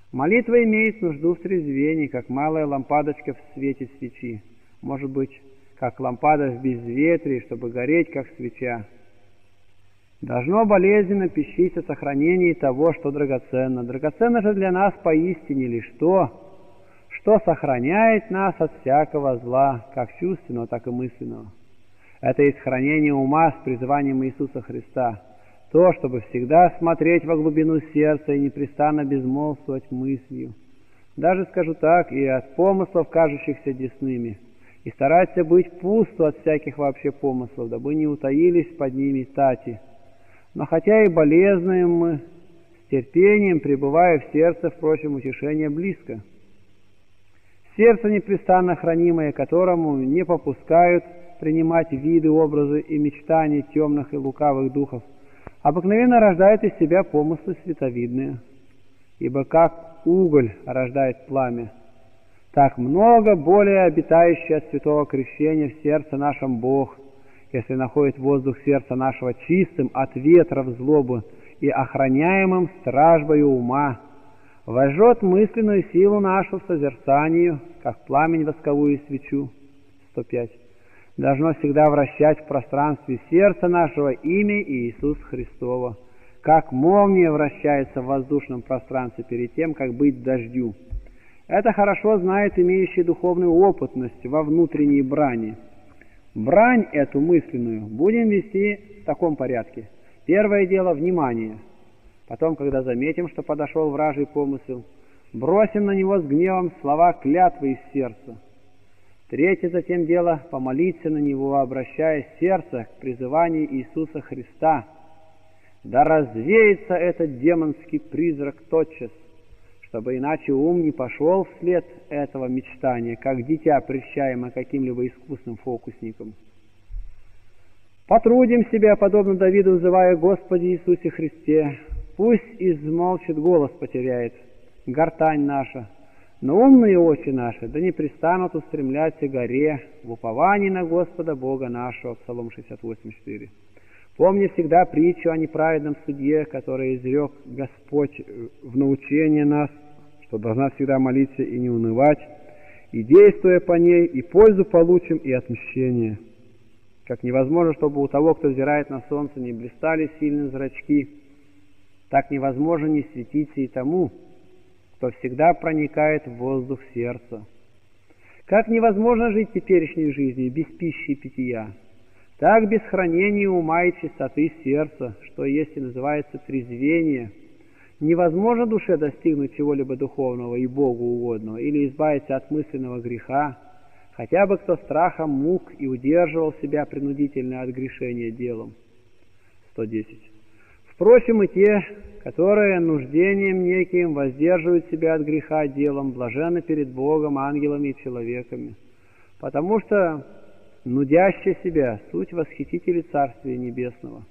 Молитва имеет нужду в трезвении, как малая лампадочка в свете свечи, может быть, как лампада в безветрии, чтобы гореть, как свеча. Должно болезненно пищить о сохранении того, что драгоценно. Драгоценно же для нас поистине лишь то, что сохраняет нас от всякого зла, как чувственного, так и мысленного. Это есть хранение ума с призыванием Иисуса Христа. То, чтобы всегда смотреть во глубину сердца и непрестанно безмолвствовать мыслью. Даже скажу так, и от помыслов, кажущихся десными, и стараться быть пусто от всяких вообще помыслов, дабы не утаились под ними тати. Но хотя и болезнуем мы, с терпением пребывая в сердце, впрочем, утешение близко. Сердце непрестанно хранимое, которому не попускают принимать виды, образы и мечтания темных и лукавых духов, обыкновенно рождает из себя помыслы световидные. Ибо как уголь рождает пламя, так много более обитающий от святого крещения в сердце нашем Бог, если находит воздух сердца нашего чистым от ветров злобы и охраняемым стражбою ума, вожжет мысленную силу нашу в созерцанию, как пламень восковую свечу. 105. Должно всегда вращать в пространстве сердца нашего имя Иисус Христово, как молния вращается в воздушном пространстве перед тем, как быть дождю. Это хорошо знает имеющий духовную опытность во внутренней брани. Брань эту мысленную будем вести в таком порядке. Первое дело — внимание. Потом, когда заметим, что подошел вражий помысел, бросим на него с гневом слова клятвы из сердца. Третье затем дело — помолиться на него, обращая сердце к призыванию Иисуса Христа. Да развеется этот демонский призрак тотчас, чтобы иначе ум не пошел вслед этого мечтания, как дитя, прельщаемое каким-либо искусным фокусником. Потрудим себя, подобно Давиду, взывая: «Господи Иисусе Христе, пусть измолчит голос, потеряет гортань наша, но умные очи наши да не пристанут устремляться к горе в уповании на Господа Бога нашего». Псалом 68:4. Помни всегда притчу о неправедном судье, который изрек Господь в научение нас, что должна всегда молиться и не унывать, и, действуя по ней, и пользу получим, и отмщение. Как невозможно, чтобы у того, кто взирает на солнце, не блистали сильные зрачки, так невозможно не светиться и тому, кто всегда проникает в воздух сердца. Как невозможно жить теперешней жизнью без пищи и питья, так без хранения ума и чистоты сердца, что есть и называется трезвение, невозможно душе достигнуть чего-либо духовного и Богу угодного или избавиться от мысленного греха, хотя бы кто страхом мук и удерживал себя принудительно от грешения делом. 110. Впрочем, и те, которые нуждением неким воздерживают себя от греха делом, блаженны перед Богом, ангелами и человеками, потому что нудящие себя суть восхитители Царствия Небесного.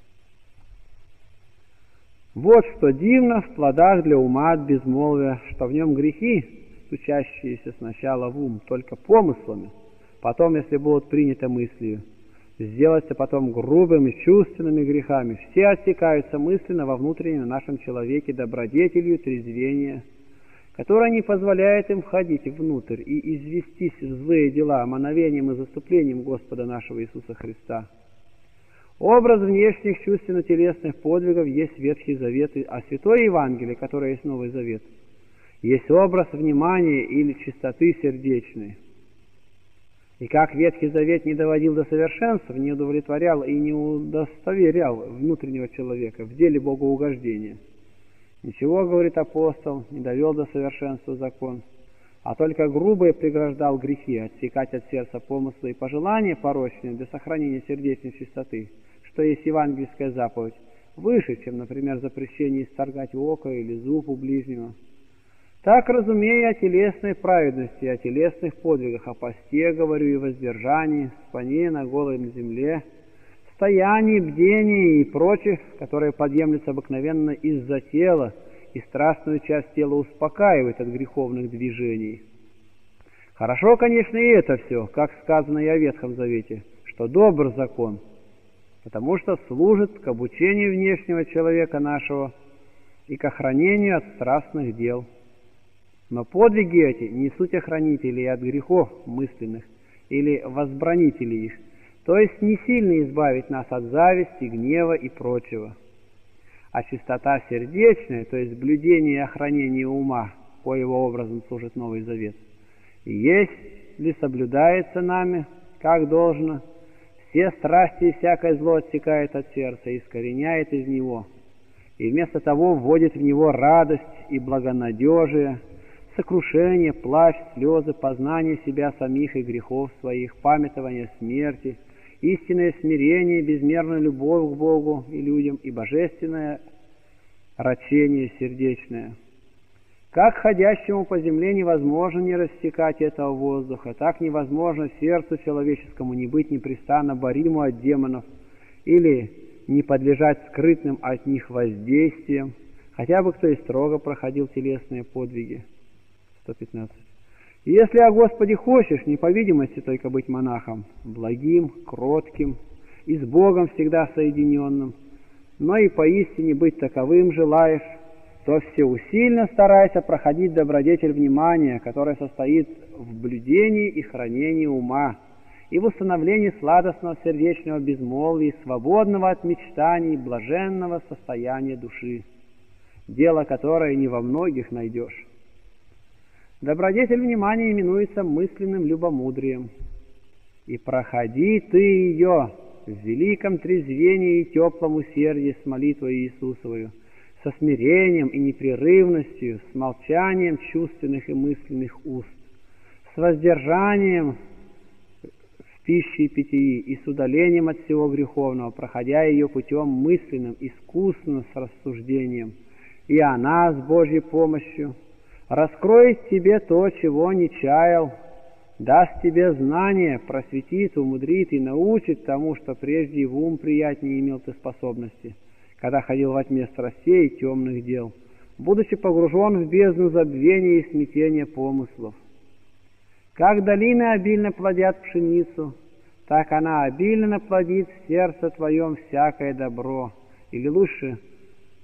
Вот что дивно в плодах для ума от безмолвия, что в нем грехи, стучащиеся сначала в ум только помыслами, потом, если будут приняты мыслью, сделаться потом грубыми чувственными грехами, все отсекаются мысленно во внутреннем нашем человеке добродетелью трезвения, которая не позволяет им входить внутрь и известись в злые дела мановением и заступлением Господа нашего Иисуса Христа. Образ внешних чувственно-телесных подвигов есть Ветхий Завет, а Святое Евангелие, которое есть Новый Завет, есть образ внимания или чистоты сердечной. И как Ветхий Завет не доводил до совершенства, не удовлетворял и не удостоверял внутреннего человека в деле богоугождения, ничего, говорит апостол, не довел до совершенства закон, а только грубо преграждал грехи, отсекать от сердца помыслы и пожелания порочные для сохранения сердечной чистоты, что есть евангельская заповедь, выше, чем, например, запрещение исторгать око или зуб у ближнего. Так, разумея о телесной праведности, о телесных подвигах, о посте, говорю, и воздержании, спании на голой земле, стоянии, бдении и прочих, которые подъемлются обыкновенно из-за тела, и страстную часть тела успокаивает от греховных движений. Хорошо, конечно, и это все, как сказано и о Ветхом Завете, что добр закон, потому что служит к обучению внешнего человека нашего и к охранению от страстных дел. Но подвиги эти не суть охранителей от грехов мысленных или возбранителей их, то есть не сильно избавить нас от зависти, гнева и прочего. А чистота сердечная, то есть блюдение и охранение ума, коего образом служит Новый Завет, и есть ли соблюдается нами, как должно, все страсти и всякое зло отсекает от сердца и искореняет из него, и вместо того вводит в него радость и благонадежие, сокрушение, плач, слезы, познание себя самих и грехов своих, памятование смерти, истинное смирение, безмерную любовь к Богу и людям и божественное рачение сердечное. Как ходящему по земле невозможно не рассекать этого воздуха, так невозможно сердцу человеческому не быть непрестанно бориму от демонов или не подлежать скрытным от них воздействиям, хотя бы кто и строго проходил телесные подвиги. 115. И если о Господе хочешь, не по видимости только быть монахом, благим, кротким и с Богом всегда соединенным, но и поистине быть таковым желаешь, то всеусильно старайся проходить добродетель внимания, которая состоит в блюдении и хранении ума, и в установлении сладостного сердечного безмолвия, свободного от мечтаний, блаженного состояния души, дело которое не во многих найдешь. Добродетель внимания именуется мысленным любомудрием. И проходи ты ее в великом трезвении и теплом усердии с молитвой Иисусовою, со смирением и непрерывностью, с молчанием чувственных и мысленных уст, с воздержанием в пище и питьи и с удалением от всего греховного, проходя ее путем мысленным, искусно, с рассуждением. И она с Божьей помощью раскроет тебе то, чего не чаял, даст тебе знание, просветит, умудрит и научит тому, что прежде в ум приятнее имел ты способности, когда ходил во тьме страстей и темных дел, будучи погружен в бездну забвения и смятения помыслов. Как долины обильно плодят пшеницу, так она обильно наплодит в сердце твоем всякое добро, или лучше –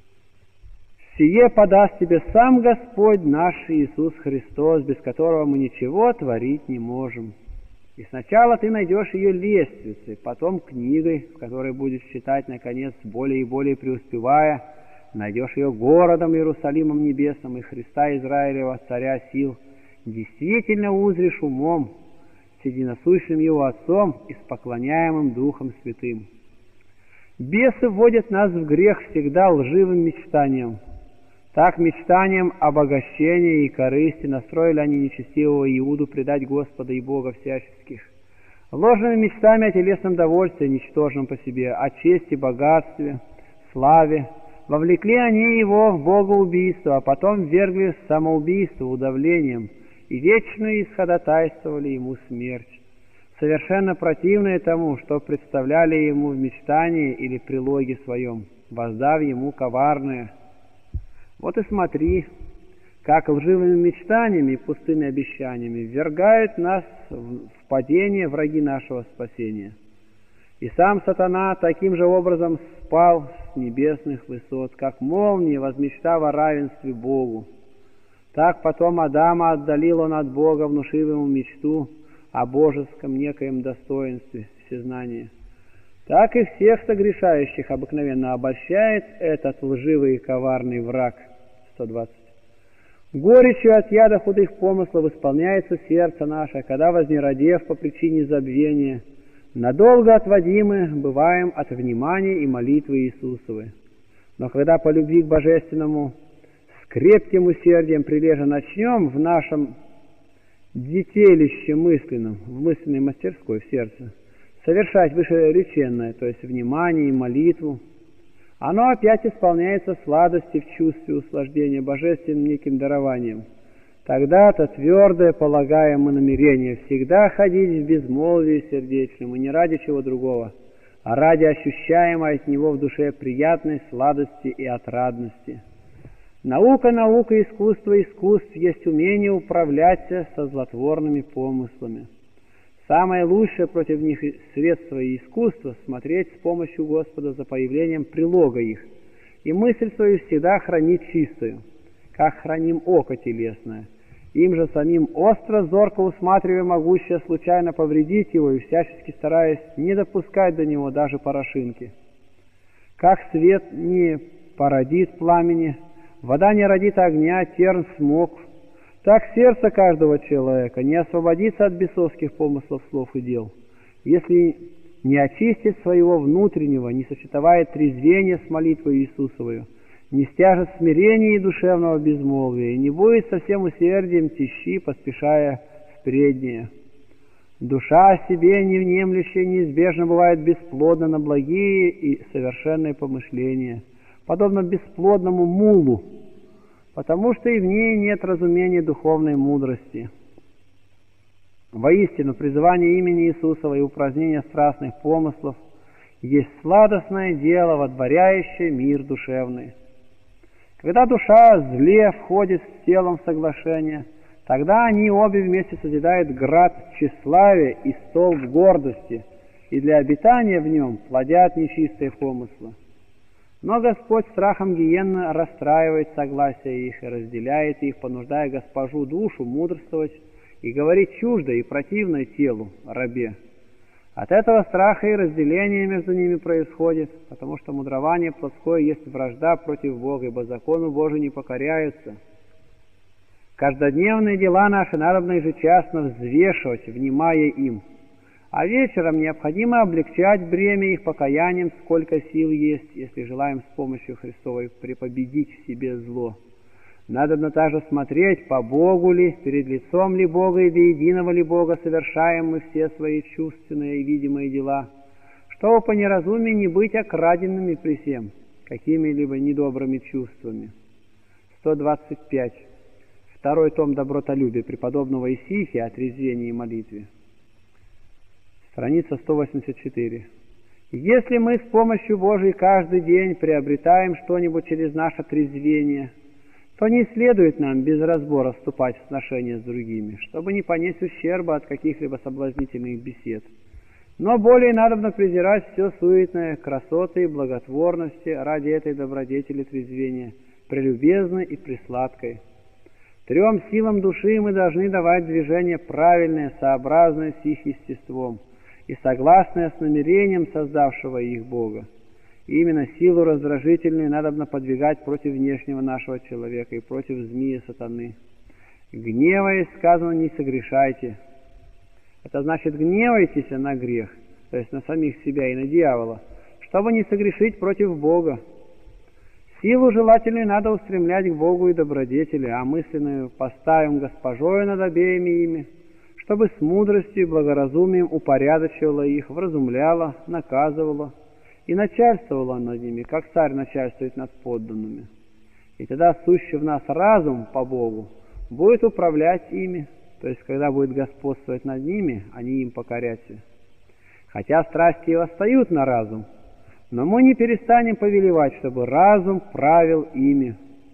сие подаст тебе сам Господь наш Иисус Христос, без которого мы ничего творить не можем. И сначала ты найдешь ее лестницей, потом книгой, в которой будешь читать, наконец, более и более преуспевая, найдешь ее городом Иерусалимом небесным и Христа Израилева, царя сил, действительно узришь умом, с единосущным его Отцом и с поклоняемым Духом Святым. Бесы вводят нас в грех всегда лживым мечтанием. Так мечтанием обогащения и корысти настроили они нечестивого Иуду предать Господа и Бога всяческих. Ложными мечтами о телесном довольстве, ничтожном по себе, о чести, богатстве, славе, вовлекли они его в богоубийство, а потом ввергли в самоубийство удавлением и вечно исходотайствовали ему смерть, совершенно противное тому, что представляли ему в мечтании или прилоге своем, воздав ему коварное. Вот и смотри, как лживыми мечтаниями и пустыми обещаниями ввергают нас в падение враги нашего спасения. И сам сатана таким же образом спал с небесных высот, как молния, возмечтав о равенстве Богу. Так потом Адама отдалил он от Бога, внушив ему мечту о божеском некоем достоинстве, всезнания. Так и всех согрешающих обыкновенно обольщает этот лживый и коварный враг. 120. Горечью от яда худых помыслов исполняется сердце наше, когда, вознеродев по причине забвения, надолго отводимы бываем от внимания и молитвы Иисусовой. Но когда по любви к Божественному с крепким усердием прилежно начнем в нашем детелище мысленном, в мысленной мастерской в сердце, совершать вышереченное, то есть внимание и молитву, оно опять исполняется сладости в чувстве услаждения божественным неким дарованием. Тогда-то твердое полагаем мы намерение всегда ходить в безмолвии сердечном, и не ради чего другого, а ради ощущаемой от него в душе приятной сладости и отрадности. Наука, искусство искусств есть умение управляться со злотворными помыслами. Самое лучшее против них средство и искусство — смотреть с помощью Господа за появлением прилога их, и мысль свою всегда хранить чистую, как храним око телесное, им же самим остро, зорко усматривая могущее случайно повредить его и всячески стараясь не допускать до него даже порошинки. Как свет не породит пламени, вода не родит огня, терн смог, так сердце каждого человека не освободится от бесовских помыслов, слов и дел, если не очистит своего внутреннего, не сочетает трезвение с молитвой Иисусовою, не стяжет смирения и душевного безмолвия, и не будет со всем усердием тещи, поспешая в преднее. Душа о себе не внемлющая неизбежно бывает бесплодна на благие и совершенные помышления, подобно бесплодному мулу, потому что и в ней нет разумения духовной мудрости. Воистину, призывание имени Иисусова и упразднение страстных помыслов есть сладостное дело, водворяющее мир душевный. Когда душа зле входит с телом в соглашение, тогда они обе вместе созидают град тщеславия и столб гордости, и для обитания в нем плодят нечистые помыслы. Но Господь страхом гиенны расстраивает согласие их и разделяет их, понуждая госпожу душу мудрствовать и говорить чуждо и противное телу, рабе. От этого страха и разделения между ними происходит, потому что мудрование плотское есть вражда против Бога, ибо закону Божию не покоряются. Каждодневные дела наши надобно ежечасно взвешивать, внимая им, а вечером необходимо облегчать бремя их покаянием, сколько сил есть, если желаем с помощью Христовой препобедить в себе зло. Надобно также смотреть, по Богу ли, перед лицом ли Бога и до единого ли Бога совершаем мы все свои чувственные и видимые дела, чтобы по неразумию не быть окраденными при всем какими-либо недобрыми чувствами. 125. Второй том «Добротолюбие» преподобного Исихия о трезвении и молитве. Страница 184. Если мы с помощью Божией каждый день приобретаем что-нибудь через наше трезвение, то не следует нам без разбора вступать в сношения с другими, чтобы не понести ущерба от каких-либо соблазнительных бесед. Но более надобно презирать все суетное, красоты и благотворности ради этой добродетели трезвения, прелюбезной и пресладкой. Трем силам души мы должны давать движение правильное, сообразное с их естеством и согласное с намерением создавшего их Бога. И именно силу раздражительную надобно подвигать против внешнего нашего человека и против змеи сатаны. Гневаясь, сказано, не согрешайте. Это значит, гневайтесь на грех, то есть на самих себя и на дьявола, чтобы не согрешить против Бога. Силу желательную надо устремлять к Богу и добродетели, а мысленную поставим госпожою над обеими ими, чтобы с мудростью и благоразумием упорядочивала их, вразумляла, наказывала и начальствовала над ними, как царь начальствует над подданными. И тогда сущий в нас разум по Богу будет управлять ими, то есть когда будет господствовать над ними, они им покорятся. Хотя страсти и восстают на разум, но мы не перестанем повелевать, чтобы разум правил ими.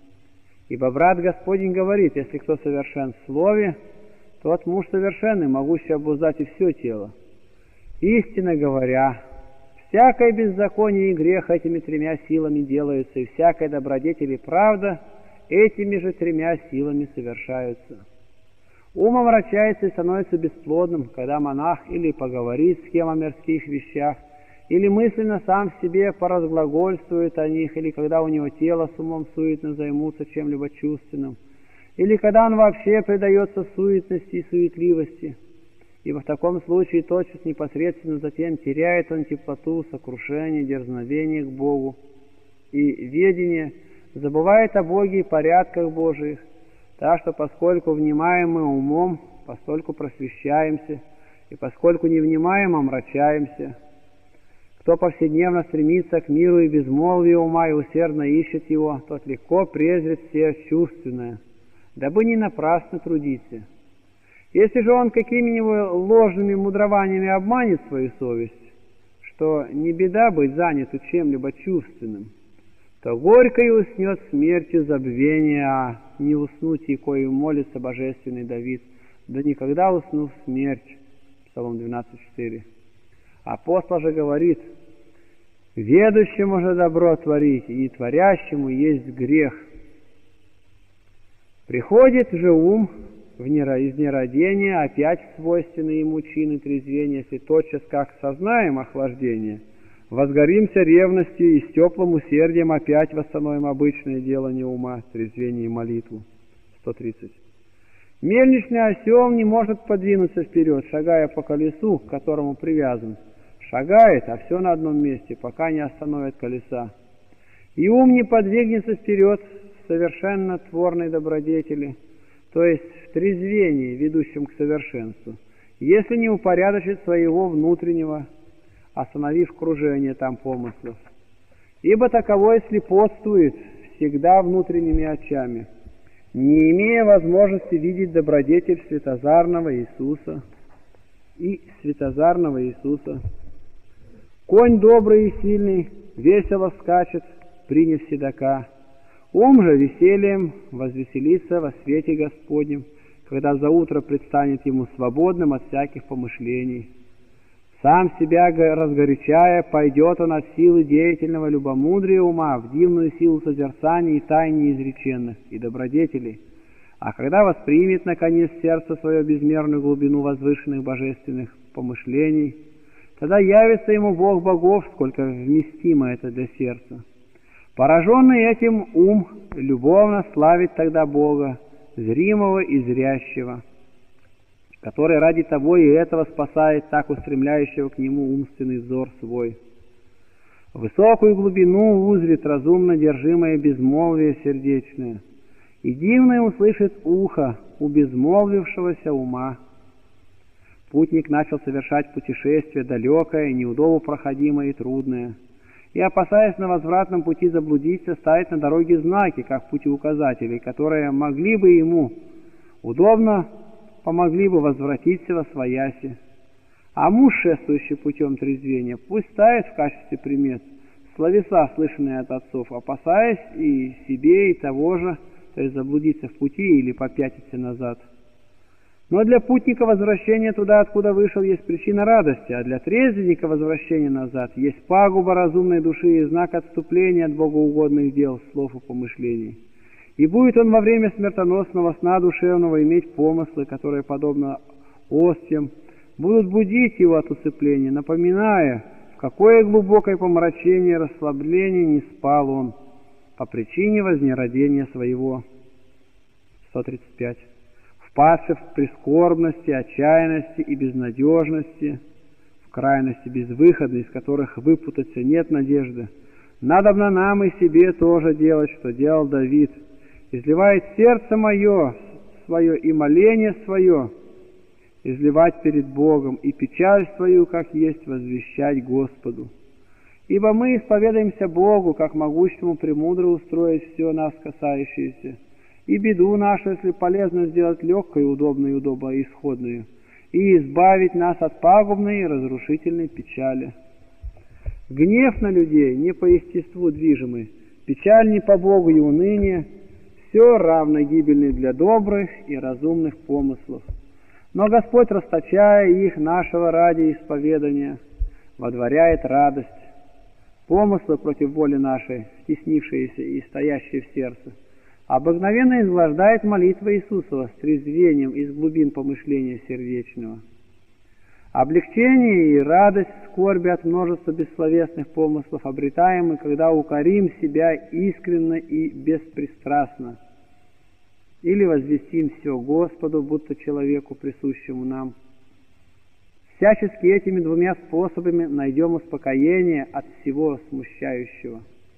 Ибо брат Господень говорит, если кто совершен в слове, тот муж совершенный, могущий обуздать и все тело. Истинно говоря, всякое беззаконие и грех этими тремя силами делаются, и всякая добродетель и правда этими же тремя силами совершаются. Ум омрачается и становится бесплодным, когда монах или поговорит с кем о мирских вещах, или мысленно сам в себе поразглагольствует о них, или когда у него тело с умом суетно займутся чем-либо чувственным, или когда он вообще предается суетности и суетливости, ибо в таком случае тотчас непосредственно затем теряет он теплоту, сокрушение, дерзновение к Богу и ведение, забывает о Боге и порядках Божиих, так что поскольку внимаем мы умом, постольку просвещаемся, и поскольку не внимаем, омрачаемся. Кто повседневно стремится к миру и безмолвию ума и усердно ищет его, тот легко презрит все чувственное, дабы не напрасно трудиться. Если же он какими-нибудь ложными мудрованиями обманет свою совесть, что не беда быть заняту чем-либо чувственным, то горько и уснет смертью забвения, а не уснуть, и кою молится божественный Давид, да никогда усну в смерть. Псалом 12:4. Апостол же говорит: «Ведущему же добро творить, и творящему есть грех». Приходит же ум в из нерадения опять в свойственные ему чины трезвения, если тотчас как сознаем охлаждение, возгоримся ревностью и с теплым усердием опять восстановим обычное делание ума, трезвение и молитву. 130. Мельничный осел не может подвинуться вперед, шагая по колесу, к которому привязан. Шагает, а все на одном месте, пока не остановит колеса. И ум не подвигнется вперед в совершенно творной добродетели, то есть в трезвении, ведущем к совершенству, если не упорядочит своего внутреннего, остановив кружение там помыслов. Ибо таковой слепотствует всегда внутренними очами, не имея возможности видеть добродетель светозарного Иисуса и светозарного Иисуса. Конь добрый и сильный весело скачет, приняв седока. Ум же весельем возвеселится во свете Господнем, когда заутро предстанет ему свободным от всяких помышлений. Сам себя разгорячая, пойдет он от силы деятельного любомудрия ума в дивную силу созерцания и тайн неизреченных, и добродетелей. А когда воспримет, наконец, сердце свое безмерную глубину возвышенных божественных помышлений, тогда явится ему Бог богов, сколько вместимо это для сердца. Пораженный этим ум любовно славит тогда Бога, зримого и зрящего, который ради того и этого спасает так устремляющего к нему умственный взор свой. Высокую глубину узрит разумно держимое безмолвие сердечное, и дивное услышит ухо у безмолвившегося ума. Путник начал совершать путешествие далекое, неудобно проходимое и трудное, и, опасаясь на возвратном пути заблудиться, ставить на дороге знаки, как путеуказатели, которые могли бы ему удобно помогли бы возвратиться во свояси. А муж, шествующий путем трезвения, пусть ставит в качестве примет словеса, слышанные от отцов, опасаясь и себе, и того же, то есть заблудиться в пути или попятиться назад. Но для путника возвращение туда, откуда вышел, есть причина радости, а для трезвенника возвращение назад есть пагуба разумной души и знак отступления от богоугодных дел, слов и помышлений. И будет он во время смертоносного сна душевного иметь помыслы, которые, подобно остьям, будут будить его от усыпления, напоминая, в какое глубокое помрачение и расслабление не спал он по причине вознеродения своего. 135. Впадший в прискорбности, отчаянности и безнадежности, в крайности безвыходной, из которых выпутаться нет надежды, надобно нам и себе тоже делать, что делал Давид, изливает сердце мое свое и моление свое, изливать перед Богом, и печаль свою, как есть, возвещать Господу. Ибо мы исповедаемся Богу, как могущему премудро устроить все нас касающееся, и беду нашу, если полезно, сделать легкой, удобной и удобоисходную, и избавить нас от пагубной и разрушительной печали. Гнев на людей не по естеству движимый, печаль не по Богу и уныние, все равно гибельны для добрых и разумных помыслов. Но Господь, расточая их нашего ради исповедания, водворяет радость. Помыслы против воли нашей, стеснившиеся и стоящие в сердце, обыкновенно изглаждает молитва Иисусова с трезвением из глубин помышления сердечного. Облегчение и радость скорби от множества бессловесных помыслов обретаем мы, когда укорим себя искренно и беспристрастно, или возвестим все Господу, будто человеку, присущему нам. Всячески этими двумя способами найдем успокоение от всего смущающего.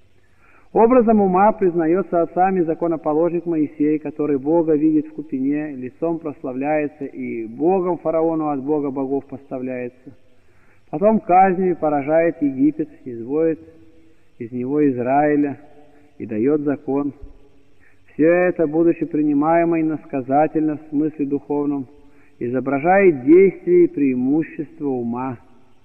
Образом ума признается отцами законоположник Моисей, который Бога видит в купине, лицом прославляется и Богом фараону от Бога богов поставляется. Потом казнью поражает Египет, изводит из него Израиля и дает закон. Все это, будучи принимаемо иносказательно в смысле духовном, изображает действие и преимущество ума.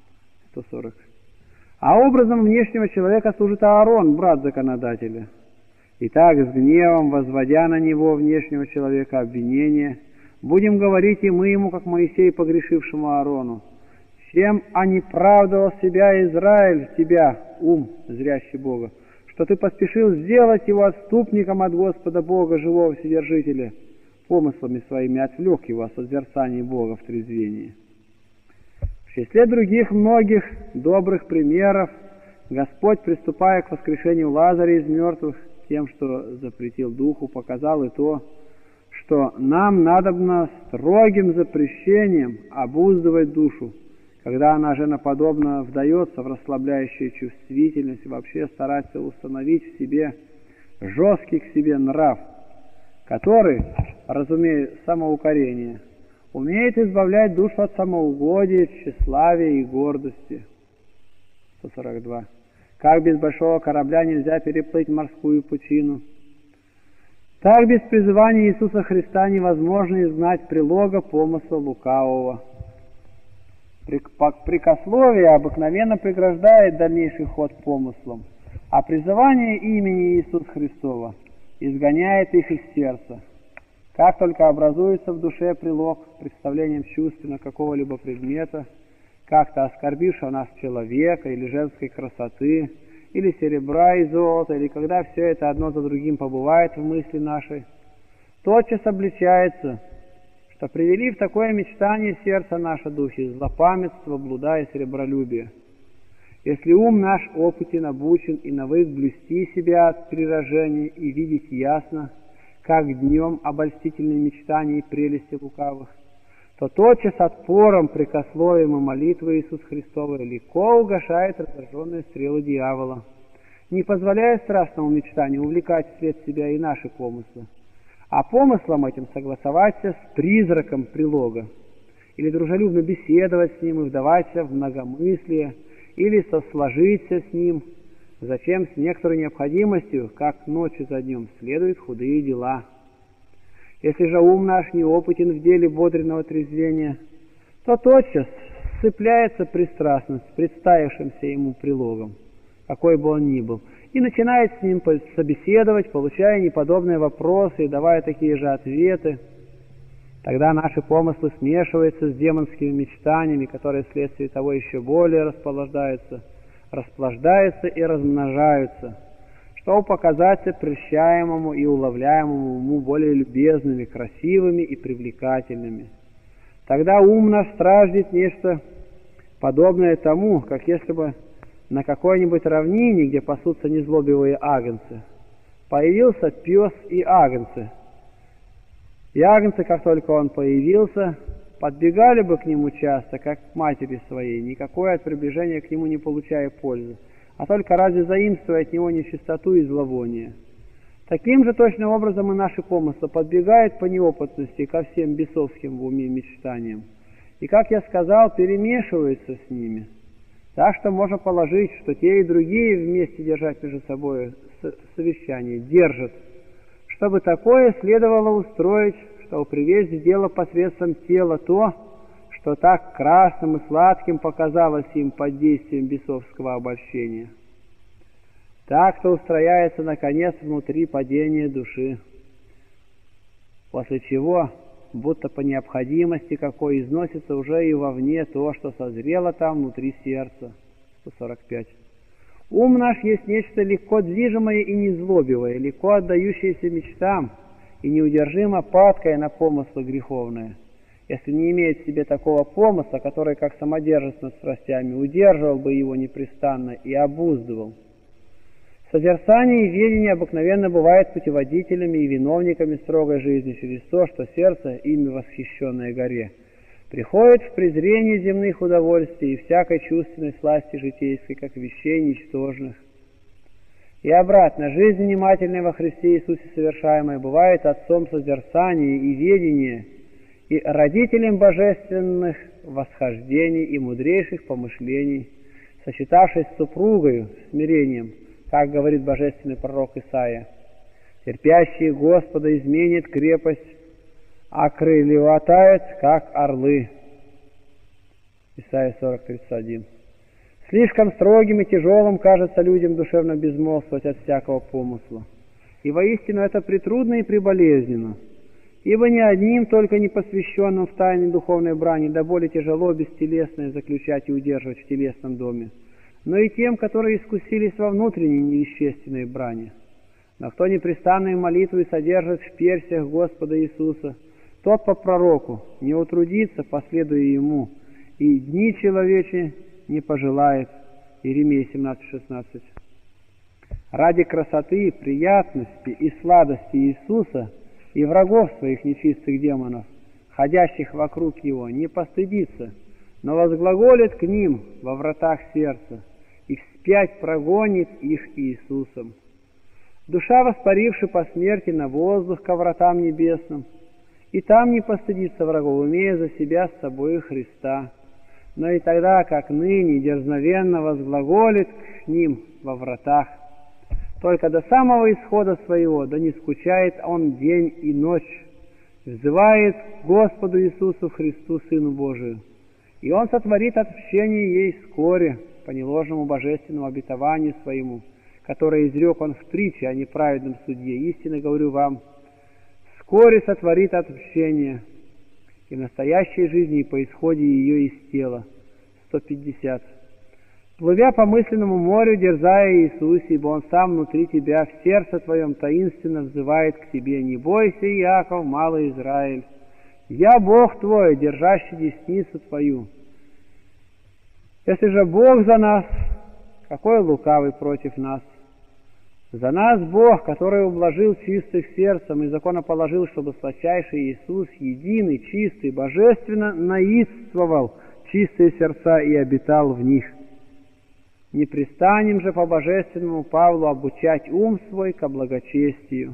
140. А образом внешнего человека служит Аарон, брат законодателя. Итак, с гневом, возводя на него, внешнего человека, обвинение, будем говорить и мы ему, как Моисей, погрешившему Аарону: чем онеправдывал себя Израиль в тебя, ум, зрящий Бога, что ты поспешил сделать его отступником от Господа Бога, живого Вседержителя, помыслами своими отвлек его от созерцания Бога в трезвении. В числе других многих добрых примеров Господь, приступая к воскрешению Лазаря из мертвых, тем, что запретил духу, показал и то, что нам надобно строгим запрещением обуздывать душу, когда она женоподобно вдается в расслабляющую чувствительность и вообще старается установить в себе жесткий к себе нрав, который, разумея самоукорение, умеет избавлять душу от самоугодия, тщеславия и гордости. 142. Как без большого корабля нельзя переплыть морскую пучину, так без призывания Иисуса Христа невозможно изгнать прилога помысла лукавого. Прикословие обыкновенно преграждает дальнейший ход помыслам, а призывание имени Иисуса Христова изгоняет их из сердца. Как только образуется в душе прилог представлением чувственно какого-либо предмета, как-то оскорбившего нас человека или женской красоты, или серебра и золота, или когда все это одно за другим побывает в мысли нашей, тотчас обличается, что привели в такое мечтание сердца наше духи, злопамятство, блуда и серебролюбие. Если ум наш опытен, обучен и навык блюсти себя от прирожения и видеть ясно, как днем обольстительные мечтания и прелести лукавых, то тотчас отпором, прикословием и молитвой Иисуса Христова легко угашает раздраженные стрелы дьявола, не позволяя страстному мечтанию увлекать вслед себя и наши помыслы, а помыслом этим согласоваться с призраком прилога, или дружелюбно беседовать с ним и вдаваться в многомыслие, или сосложиться с ним, зачем с некоторой необходимостью, как ночью за днем, следуют худые дела. Если же ум наш неопытен в деле бодренного трезвения, то тотчас сцепляется пристрастность с представившимся ему прилогом, какой бы он ни был, и начинает с ним собеседовать, получая неподобные вопросы и давая такие же ответы. Тогда наши помыслы смешиваются с демонскими мечтаниями, которые вследствие того еще более расплаждаются и размножаются, чтобы показаться прельщаемому и уловляемому уму более любезными, красивыми и привлекательными. Тогда ум наш страждет нечто подобное тому, как если бы на какой-нибудь равнине, где пасутся незлобивые агнцы, появился пес и агнцы. И агнцы, как только он появился, подбегали бы к нему часто, как к матери своей, никакое от приближения к нему не получая пользы, а только разве заимствуя от него нечистоту и зловоние. Таким же точным образом и наши помыслы подбегают по неопытности ко всем бесовским в уме мечтаниям, и, как я сказал, перемешиваются с ними. Так что можно положить, что те и другие вместе держать между собой совещание, держат, чтобы такое следовало устроить, чтобы привести в дело посредством тела то, что так красным и сладким показалось им под действием бесовского обольщения. Так-то устрояется, наконец, внутри падение души, после чего, будто по необходимости какой, износится уже и вовне то, что созрело там внутри сердца. 145. Ум наш есть нечто легко движимое и незлобивое, легко отдающееся мечтам и неудержимо падкое на помыслы греховные. Если не имеет в себе такого помысла, который, как самодержец над страстями, удерживал бы его непрестанно и обуздывал. Созерцание и ведение обыкновенно бывает путеводителями и виновниками строгой жизни через то, что сердце, ими восхищенное горе, приходит в презрение земных удовольствий и всякой чувственной сласти житейской, как вещей ничтожных. И обратно, жизнь внимательная во Христе Иисусе совершаемая бывает отцом созерцания и ведения и родителем божественных восхождений и мудрейших помышлений, сочетавшись с супругою, смирением, как говорит божественный пророк Исаия: «Терпящие Господа изменит крепость, а крыльеватают, как орлы». Исаия 40:31. Слишком строгим и тяжелым кажется людям душевно безмолвствовать от всякого помысла. И воистину это притрудно и приболезненно, ибо ни одним только непосвященным в тайне духовной брани да более тяжело бестелесное заключать и удерживать в телесном доме, но и тем, которые искусились во внутренней невещественной брани. Но кто непрестанную молитву содержит в перстях Господа Иисуса, тот по пророку не утрудится, последуя ему, и дни человечи не пожелает. Иеремия 17:16. Ради красоты, приятности и сладости Иисуса и врагов своих нечистых демонов, ходящих вокруг Его, не постыдится, но возглаголит к ним во вратах сердца, и вспять прогонит их Иисусом. Душа, воспаривши по смерти на воздух ко вратам небесным, и там не постыдится врагов, имея за себя с собой Христа, но и тогда, как ныне, дерзновенно возглаголит к ним во вратах. Только до самого исхода своего, да не скучает он день и ночь, взывает к Господу Иисусу Христу, Сыну Божию, и Он сотворит отпущение ей вскоре, по неложному божественному обетованию своему, которое изрек Он в притче о неправедном судье. Истинно говорю вам, вскоре сотворит отпущение, и в настоящей жизни, и по исходе ее из тела. 150. Плывя по мысленному морю, дерзая Иисусе, ибо Он сам внутри тебя, в сердце твоем таинственно взывает к тебе: «Не бойся, Иаков, малый Израиль, я Бог твой, держащий десницу твою». Если же Бог за нас, какой лукавый против нас? За нас Бог, который ублажил чистых сердцем и законоположил, чтобы сладчайший Иисус, единый, чистый, божественно наидствовал чистые сердца и обитал в них. Не пристанем же по божественному Павлу обучать ум свой ко благочестию.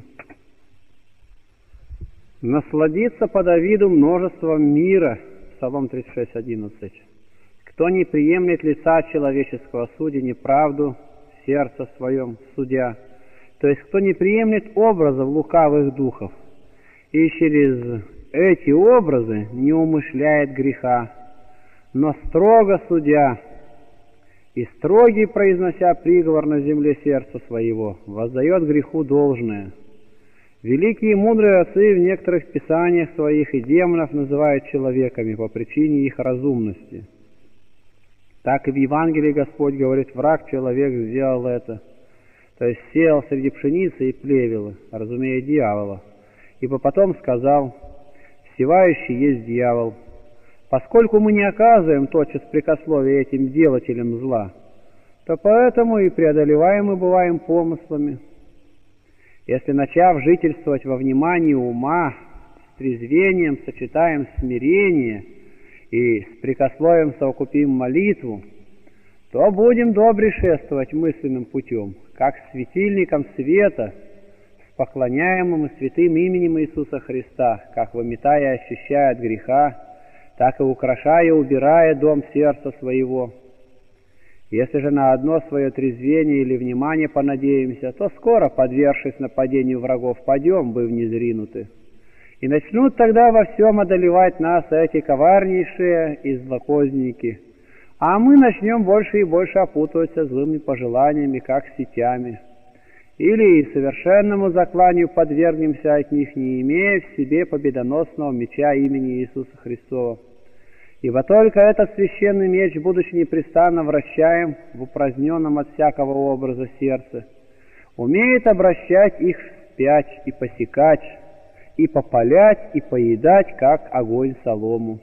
Насладиться по Давиду множеством мира. Псалом 36:11. Кто не приемлет лица человеческого, судя неправду в сердце своем, судя. То есть, кто не приемлет образов лукавых духов и через эти образы не умышляет греха, но строго судя и строгий, произнося приговор на земле сердца своего, воздает греху должное. Великие и мудрые отцы в некоторых писаниях своих и демонов называют человеками по причине их разумности. Так и в Евангелии Господь говорит: враг человек сделал это, то есть сеял среди пшеницы и плевела, разумея дьявола, ибо потом сказал: всевающий есть дьявол. Поскольку мы не оказываем тотчас прекословия этим делателям зла, то поэтому и преодолеваемы бываем помыслами. Если, начав жительствовать во внимании ума, с трезвением сочетаем смирение и с прекословием совокупим молитву, то будем добре шествовать мысленным путем, как светильником света, с поклоняемым и святым именем Иисуса Христа, как выметая и очищая от греха, так и украшая и убирая дом сердца своего. Если же на одно свое трезвение или внимание понадеемся, то скоро, подвергшись нападению врагов, падем, быв незринуты. И начнут тогда во всем одолевать нас эти коварнейшие и злокозники, а мы начнем больше и больше опутываться злыми пожеланиями, как сетями. Или и совершенному закланию подвергнемся от них, не имея в себе победоносного меча имени Иисуса Христова. Ибо только этот священный меч, будучи непрестанно вращаем в упраздненном от всякого образа сердце, умеет обращать их вспять и посекать, и попалять, и поедать, как огонь солому.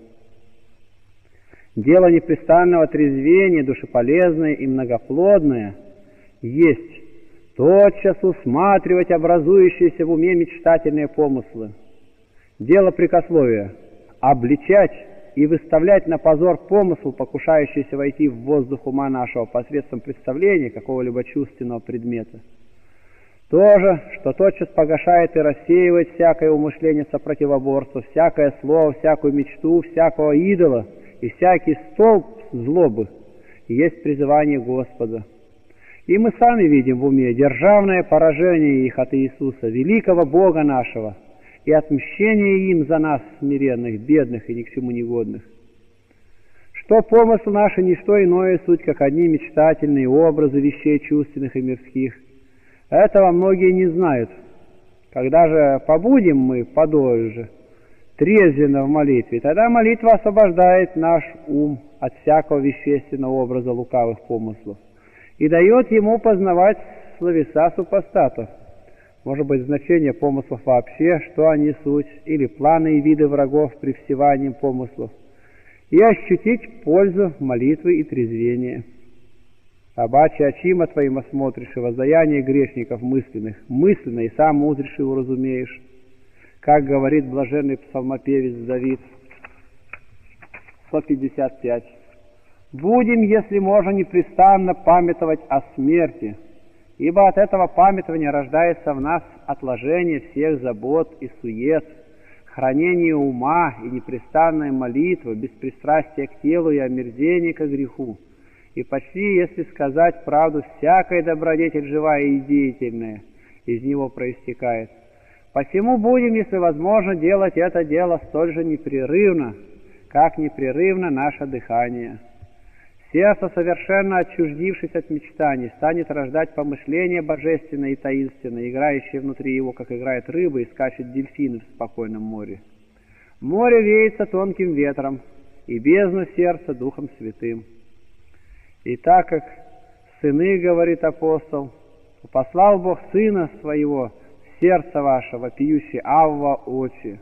Дело непрестанного трезвения, душеполезное и многоплодное, есть тотчас усматривать образующиеся в уме мечтательные помыслы. Дело прекословия — обличать и выставлять на позор помысл, покушающийся войти в воздух ума нашего посредством представления какого-либо чувственного предмета. То же, что тотчас погашает и рассеивает всякое умышление сопротивоборства, всякое слово, всякую мечту, всякого идола и всякий столб злобы, есть призывание Господа. И мы сами видим в уме державное поражение их от Иисуса, великого Бога нашего, и отмщение им за нас, смиренных, бедных и ни к чему негодных. Что помысл наши не что иное суть, как одни мечтательные образы вещей чувственных и мирских. Этого многие не знают. Когда же побудем мы подольше, трезвенно в молитве, тогда молитва освобождает наш ум от всякого вещественного образа лукавых помыслов и дает ему познавать словеса супостатов, может быть, значение помыслов вообще, что они суть, или планы и виды врагов при всевании помыслов, и ощутить пользу молитвы и трезвения. Обаче очима твоим осмотришь и воздаяние грешников мысленных, мысленно и сам узришь и уразумеешь, как говорит блаженный псалмопевец Давид, 155. «Будем, если можно, непрестанно памятовать о смерти, ибо от этого памятования рождается в нас отложение всех забот и сует, хранение ума и непрестанная молитва, беспристрастие к телу и омерзение ко греху, и почти, если сказать правду, всякая добродетель живая и деятельная из него проистекает. Посему будем, если возможно, делать это дело столь же непрерывно, как непрерывно наше дыхание. Сердце, совершенно отчуждившись от мечтаний, станет рождать помышления божественные и таинственные, играющие внутри его, как играет рыба и скачет дельфины в спокойном море. Море веется тонким ветром, и бездну сердца Духом Святым. И так как сыны, говорит апостол, послал Бог Сына Своего в сердце ваше, вопиющий Авва очи.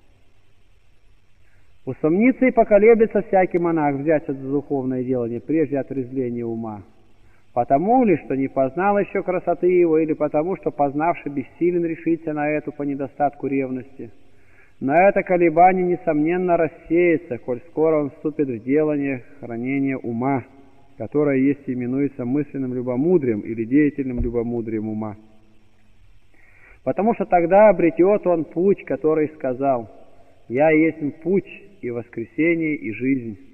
Усомнится и поколеблется всякий монах взять это духовное делание прежде отрезвления ума. Потому ли, что не познал еще красоты его, или потому, что познавший бессилен решиться на эту по недостатку ревности. Но это колебание, несомненно, рассеется, коль скоро он вступит в делание хранения ума, которое есть именуется мысленным любомудрием или деятельным любомудрием ума. Потому что тогда обретет он путь, который сказал: «Я есть путь и воскресение и жизнь».